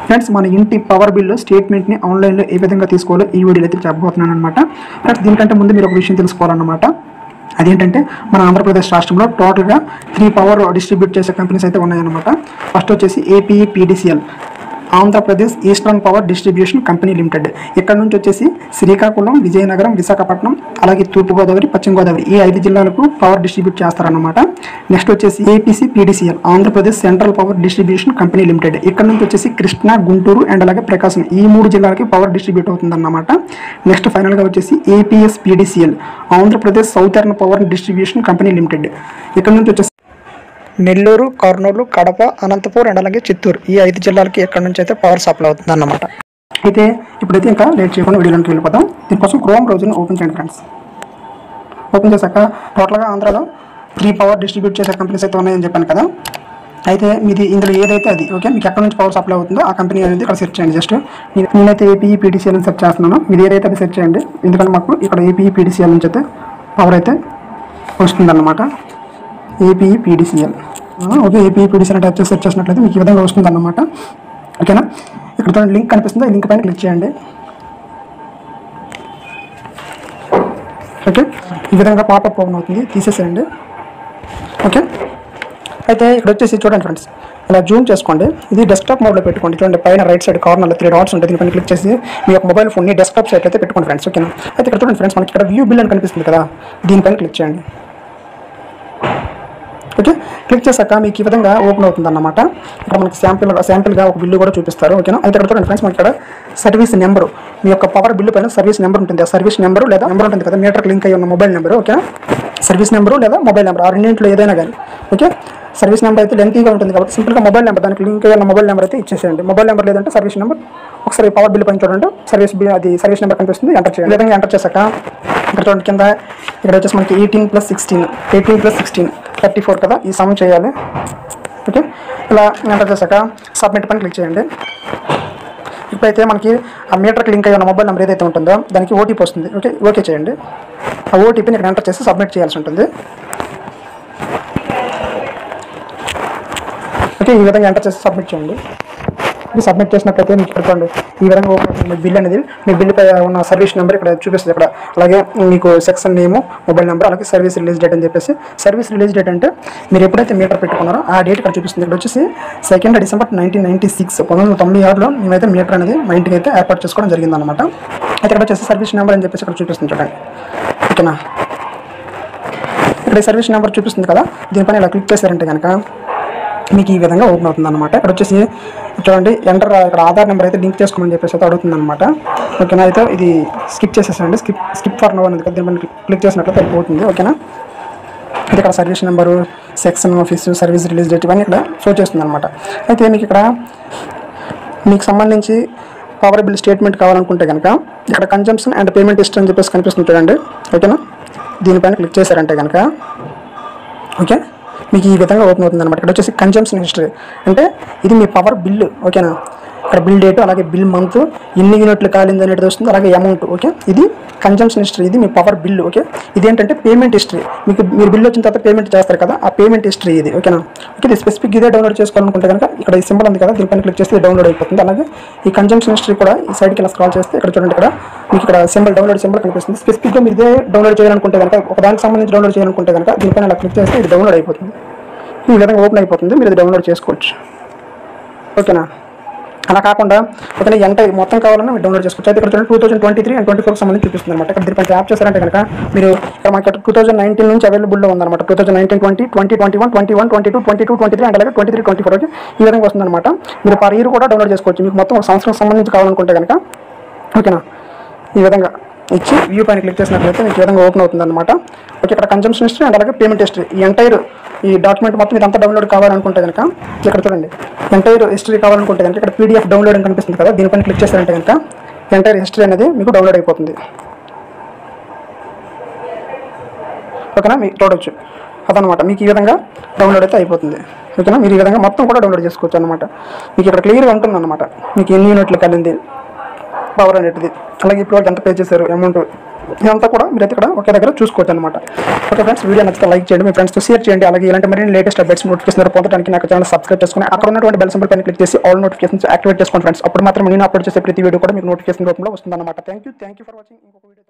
Friends మన ఇంటి power bill స్టేట్మెంట్ని ఆన్లైన్లో ఏ విధంగా తీసుకోవాలో ఈ వీడియోలో అయితే చెప్పబోతున్నాను అనమాట. ఫ్రెండ్స్ దీనికంటే ముందు మీరు ఒక విషయం తెలుసుకోవాలన్నమాట. అదేంటంటే మన ఆంధ్రప్రదేశ్ రాష్ట్రంలో టోటల్గా 3 పవర్ డిస్ట్రిబ్యూట్ చేసే కంపెనీస్ అయితే ఉన్నాయన్నమాట. ఫస్ట్ వచ్చేసి APEPDCL, Andhra Pradesh eastern power distribution company limited. ఇక్కడ నుంచి వచ్చేసి శ్రీకాకుళం, విజయనగరం, విశాఖపట్నం, అలాగే తూర్పుగోదావరి, పశ్చిమ గోదావరి ఈ 5 జిల్లాలకు పవర్ డిస్ట్రిబ్యూట్ చేస్తారన్నమాట. నెక్స్ట్ వచ్చేసి APCPDCL, Andhra Pradesh central power distribution company limited. ఇక్కడ నుంచి వచ్చేసి కృష్ణా, గుంటూరు అండ్ అలాగే ప్రకాశం ఈ 3 జిల్లాలకి పవర్ డిస్ట్రిబ్యూట్ అవుతుందన్నమాట. నెక్స్ట్ ఫైనల్గా వచ్చేసి APSPDCL, Andhra Pradesh southern power distribution company limited. ఇక్కడ నుంచి వచ్చేసి నెల్లూరు, కర్నూలు, కడప, అనంతపూర్ అండ్ అలాగే చిత్తూరు ఈ 5 జిల్లాలకి ఎక్కడి నుంచి అయితే పవర్ సప్లై అవుతుంది అన్నమాట. అయితే ఇప్పుడైతే ఇంకా లేట్ చేయకుండా వీడియోలోకి వెళ్ళిపోతాం. దీనికోసం క్రోమ్ బ్రౌజర్ని ఓపెన్ చేయండి ఫ్రెండ్స్. ఓపెన్ చేశాక టోటల్గా ఆంధ్రాలో 3 పవర్ డిస్ట్రిబ్యూట్ చేసే కంపెనీస్ అయితే ఉన్నాయని చెప్పాను కదా. అయితే మీది ఇందులో ఏదైతే అది ఓకే, మీకు ఎక్కడి నుంచి పవర్ సప్లై అవుతుందో ఆ కంపెనీ అనేది ఇక్కడ సెర్చ్ చేయండి. జస్ట్ నేనైతే ఏపీఈపీడీసీఎల్ అని సెర్చ్ చేస్తున్నాను. మీది ఏదైతే అది సెర్చ్ చేయండి, ఎందుకంటే మాకు ఇక్కడ ఏపీఈపీడీసీఎల్ నుంచి అయితే పవర్ అయితే వస్తుందన్నమాట. ఏపీఈపీడీసీఎల్ ఓకే, ఏపీఈపీడీసీఎల్ టైప్ చేసి సెర్చ్ చేసినట్లయితే మీకు ఈ విధంగా వస్తుందన్నమాట. ఓకేనా, ఇక్కడ లింక్ కనిపిస్తుంది, ఈ లింక్ పైన క్లిక్ చేయండి. ఓకే, ఈ విధంగా పాపప్ ఓపెన్ అవుతుంది, తీసేసేయండి. ఓకే, అయితే ఇక్కడ వచ్చేసి చూడండి ఫ్రెండ్స్, ఇలా జూమ్ చేసుకోండి. ఇది డెస్క్టాప్ మోడ్లో పెట్టుకోండి. చూడండి పైన రైట్ సైడ్ కార్నర్లో 3 డాట్స్ ఉంటాయి. దీనిపైన క్లిక్ చేసి మీ యొక్క మొబైల్ ఫోన్ని డెస్క్టాప్ సైట్ అయితే పెట్టుకోండి ఫ్రెండ్స్. ఓకేనా, అయితే ఇక్కడ చూడండి ఫ్రెండ్స్, మనకి ఇక్కడ వ్యూ బిల్ అని కనిపిస్తుంది కదా, దీనిపైన క్లిక్ చేయండి. ఓకే, క్లిక్ చేశాక మీకు ఈ విధంగా ఓపెన్ అవుతుంది అన్నమాట. ఇక్కడ మనకి శాంపిల్గా ఒక బిల్లు కూడా చూపిస్తారు. ఓకేనా, అయితే ఇక్కడ చూడండి ఫ్రెండ్స్, మనకి ఇక్కడ సర్వీస్ నెంబరు, మీ యొక్క పవర్ బిల్లు పైన సర్వీస్ నెంబర్ ఉంటుంది. ఆ సర్వీస్ నెంబరు లేదా నెంబర్ ఉంటుంది కదా, మీటర్కి లింక్ అయ్యి ఉన్న మొబైల్ నెంబరు. ఓకేనా, సర్వీస్ నెంబరు లేదా మొబైల్ నెంబర్ ఆ రెండింటిలో ఏదైనా కానీ. ఓకే, సర్వీస్ నెంబర్ అయితే లెంతీగా ఉంటుంది కాబట్టి సింపుల్గా మొబైల్ నెంబర్, దానికి లింక్ అయ్యి ఉన్న మొబైల్ నెంబర్ అయితే ఇచ్చేసేయండి. మొబైల్ నెంబర్ లేదంటే సర్వీస్ నెంబర్. ఒకసారి పవర్ బిల్ పైన చూడండి, సర్వీస్ నెంబర్ కనిపిస్తుంది, ఎంటర్ చేయండి. విధంగా ఎంటర్ చేశాక ఇక్కడ చూడండి కింద ఇక్కడ వచ్చేసి మనకి 18+16 34 కదా, ఈ సమ్ చేయాలి. ఓకే, ఇలా ఎంటర్ చేశాక సబ్మిట్ పైన క్లిక్ చేయండి. ఇప్పుడైతే మనకి ఆ మీటర్కి లింక్ అయ్యి ఉన్న మొబైల్ నెంబర్ ఏదైతే ఉంటుందో దానికి ఓటీపీ వస్తుంది. ఓకే, ఓకే చేయండి. ఆ ఓటీపీని ఇక్కడ ఎంటర్ చేసి సబ్మిట్ చేయాల్సి ఉంటుంది. ఓకే, ఈ విధంగా ఎంటర్ చేసి సబ్మిట్ చేయండి. సబ్మిట్ చేసినట్లయితే మీకు చూడండి ఈ విధంగా ఓపెన్ అవుతుంది. మీ బిల్ అనేది, మీ బిల్లుపై ఉన్న సర్వీస్ నెంబర్ ఇక్కడ చూపిస్తుంది. ఇక్కడ అలాగే మీకు సెక్షన్ నేము, మొబైల్ నెంబర్, అలాగే సర్వీస్ రిలీజ్ డేట్ అని చెప్పేసి. సర్వీస్ రిలీజ్ డేట్ అంటే మీరు ఎప్పుడైతే మీటర్ పెట్టుకున్నారో ఆ డేట్ ఇక్కడ చూపిస్తుంది. ఇక్కడ వచ్చేసి 2 డిసెంబర్ 1996 1996లో మేమైతే మీటర్ అనేది మా ఇంటికి అయితే ఏర్పాటు చేసుకోవడం జరిగిందనమాట. అయితే ఇక్కడ వచ్చేసి సర్వీస్ నెంబర్ అని చెప్పేసి ఇక్కడ చూపిస్తుంది చూడండి. ఓకేనా, ఇక్కడ సర్వీస్ నెంబర్ చూపిస్తుంది కదా, దీనిపైన ఇలా క్లిక్ చేశారంటే కనుక మీకు ఈ విధంగా ఓపెన్ అవుతుంది అనమాట. ఇక్కడ వచ్చేసి చూడండి ఎంటర్, ఇక్కడ ఆధార్ నెంబర్ అయితే లింక్ చేసుకోమని చెప్పేసి అయితే అడుగుతుంది అనమాట. ఓకేనా, అయితే ఇది స్కిప్ చేసేసండి. స్కిప్ ఫర్ నో అనేది కదా, దీనిపైన క్లిక్ చేసినట్లయితే అయిపోతుంది. ఓకేనా, అయితే ఇక్కడ service number, section office, service release date ఇవన్నీ ఇక్కడ షో చేస్తుంది అనమాట. అయితే మీకు ఇక్కడ మీకు సంబంధించి పవర్ బిల్ స్టేట్మెంట్ కావాలనుకుంటే కనుక ఇక్కడ కన్జంప్షన్ అండ్ పేమెంట్ హిస్టరీ అని చెప్పేసి కనిపిస్తుంది చూడండి. ఓకేనా, దీనిపైన క్లిక్ చేశారంటే కనుక ఓకే మీకు ఈ విధంగా ఓపెన్ అవుతుంది అనమాట. ఇక్కడ వచ్చేసి కన్జంప్షన్ హిస్టరీ అంటే ఇది మీ పవర్ బిల్లు. ఓకేనా, ఇక్కడ బిల్ డేట్, అలాగే బిల్ మంత్, ఎన్ని యూనిట్లు కాలింది అనేది వస్తుంది, అలాగే అమౌంట్. ఓకే, ఇది కన్జంప్షన్ హిస్టరీ, ఇది మీ పవర్ బిల్లు. ఓకే, ఇదేంటంటే పేమెంట్ హిస్టరీ, మీరు బిల్ వచ్చిన తర్వాత పేమెంట్ చేస్తారు కదా, ఆ పేమెంట్ హిస్టరీ ఇది. ఓకేనా, ఓకే, ఇది స్పెసిఫిక్ ఇదే డౌన్లోడ్ చేసుకోవాలనుకుంటే కనుక ఇక్కడ ఈ సింబల్ ఉంది కదా, దీనిపైన క్లిక్ చేస్తే డౌన్లోడ్ అయిపోతుంది. అలాగే ఈ కన్జంప్షన్ హిస్టరీ కూడా ఈ సైడ్కి ఇలా స్క్రాల్ చేస్తే ఇక్కడ చూడండి, ఇక్కడ మీకు ఇక్కడ డౌన్లోడ్ సింబల్ కనిపిస్తుంది. స్పెసిఫిక్గా మీరు ఇదే డౌన్లోడ్ చేయాలనుకుంటే కనుక, ఒక దానికి సంబంధించి డౌన్లోడ్ చేయాలనుకుంటే కనుక దీనిపైన ఇలా క్లిక్ చేస్తే ఇది డౌన్లోడ్ అయిపోతుంది. ఈ విధంగా ఓపెన్ అయిపోతుంది, మీరు ఇది డౌన్లోడ్ చేసుకోవచ్చు. ఓకేనా, అలా కాకుండా ఓకేనా ఎంటైర్ మొత్తం కావాలన్నా మీరు డౌన్లోడ్ చేసుకోవచ్చు. అయితే ఇక్కడ చూడండి 2023 and 24 సంబంధించి చూపిస్తుంది అనమాట. ఇక్కడ దీనిపై ట్యాప్ చేశారంటే కనుక మీరు ఇక్కడ మనకి 2019 నుంచి అవైలబుల్లో ఉందన్నమాట. 2019, 20, 2021, 21, 22, 22, 23 అండ్ అలాగే 23, 24 ఓకే ఈ విధంగా వస్తుందన్నమాట. మీరు పర్ ఇయర్ కూడా డౌన్లోడ్ చేసుకోవచ్చు. మీకు మొత్తం ఒక సంవత్సరం సంబంధించి కావాలనుకుంటే కనుక ఓకేనా ఈ విధంగా ఇచ్చి వ్యూ పైన క్లిక్ చేసినట్లయితే మీకు ఈ విధంగా ఓపెన్ అవుతుంది అనమాట. ఓకే, ఇక్కడ కన్జంప్షన్ హిస్టరీ అండ్ అలాగే పేమెంట్ హిస్టరీ ఈ ఎంటైర్ ఈ డాక్యుమెంట్ మొత్తం ఇదంతా డౌన్లోడ్ కావాలనుకుంటే కనుక ఇక్కడ చూడండి ఎంటైర్ హిస్టరీ కావాలనుకుంటే కనుక ఇక్కడ పీడిఎఫ్ డౌన్లోడ్ అని కనిపిస్తుంది కదా, దీనిపైన క్లిక్ చేశారంటే కనుక ఎంటైర్ హిస్టరీ అనేది మీకు డౌన్లోడ్ అయిపోతుంది. ఓకేనా, మీకు చూడవచ్చు అదనమాట. మీకు ఈ విధంగా డౌన్లోడ్ అయితే అయిపోతుంది. ఓకేనా, మీరు ఈ విధంగా మొత్తం కూడా డౌన్లోడ్ చేసుకోవచ్చు అనమాట. మీకు ఇక్కడ క్లియర్గా ఉంటుంది అనమాట. మీకు ఎన్ని యూనిట్లు కలిగింది, పవర్ అనేటిది, అలాగే ఇప్పుడు ఎంత పే చేశారు, అమౌంట్ ఇదంతా కూడా మీరైతే ఇక్కడ ఒకే దగ్గర చూసుకోవచ్చు అనమాట. ఓకే ఫ్రెండ్స్, వీడియో నచ్చితే లైక్ చేయండి, మీ ఫ్రెండ్స్తో షేర్ చేయండి. అలాగే ఇలాంటి మరిన్ని లేటెస్ట్ అప్డేట్స్ నోటిఫికేషన్ పొందడానికి నాకు ఛానల్ సబ్స్క్రైబ్ చేసుకుని అక్కడ ఉన్నటువంటి బెల్ సింబల్ పైన క్లిక్ చేసి ఆల్ నోటిఫికేషన్స్ యాక్టివేట్ చేసుకోండి ఫ్రెండ్స్. అప్పుడు మాత్రం నేను అప్లోడ్ చేసే ప్రతి వీడియో కూడా మీకు నోటిఫికేషన్ రూపంలో వస్తుందన్నమాట. Thank you for watching. ఇంకొక వీడియో